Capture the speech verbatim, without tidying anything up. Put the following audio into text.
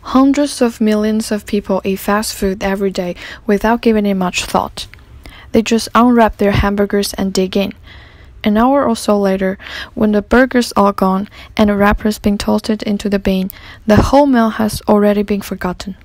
Hundreds of millions of people eat fast food every day without giving it much thought. They just unwrap their hamburgers and dig in. An hour or so later, when the burger's all gone and the wrapper's been tossed into the bin, the whole meal has already been forgotten.